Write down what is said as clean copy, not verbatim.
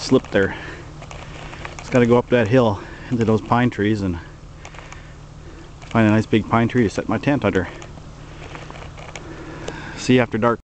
slip there. Just got to go up that hill into those pine trees and find a nice big pine tree to set my tent under. See you after dark.